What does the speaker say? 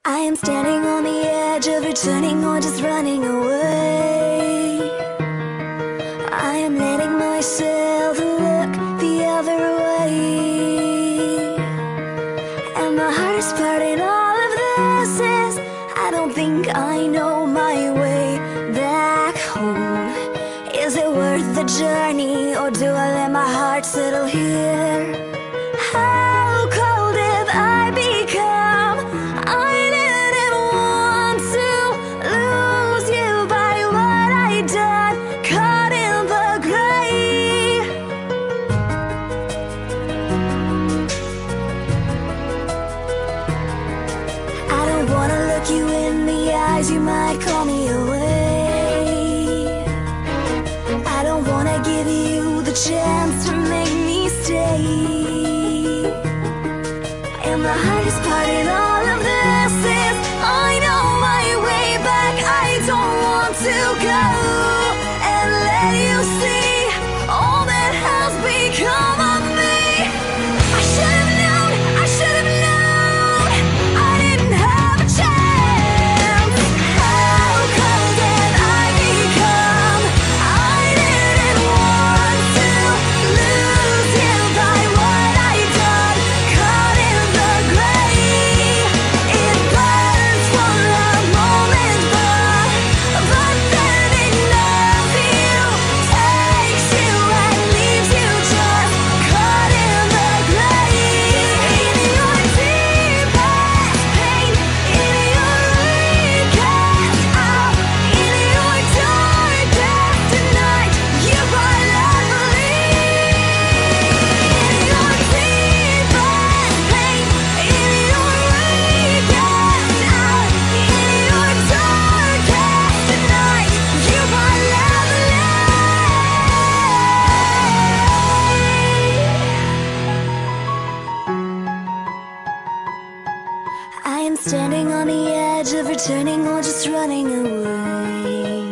I am standing on the edge of returning or just running away. I am letting myself look the other way. And the hardest part in all of this is I don't think I know my way back home. Is it worth the journey, or do I let my heart settle here? How cold have I become? I didn't want to lose you by what I done, caught in the gray. I don't wanna look you in the eyes, you might call me away. I don't wanna give you the chance to make me stay. And the hardest part in all of this is I know my way back. I don't want to go and let you see all that has become of me. I should have known, I should have known, I didn't have a chance. How cold have I become? I didn't want to lose you by what I done, caught in the gray. It burns for a moment, but then enough you takes you and leaves you just caught in the gray. In your deepest pain, in your weakest hour, in your darkest night, you cry loudly. In your deepest pain, in your weakest hour, in your darkest night, you cry loudly. I am standing on the edge of returning or just running away.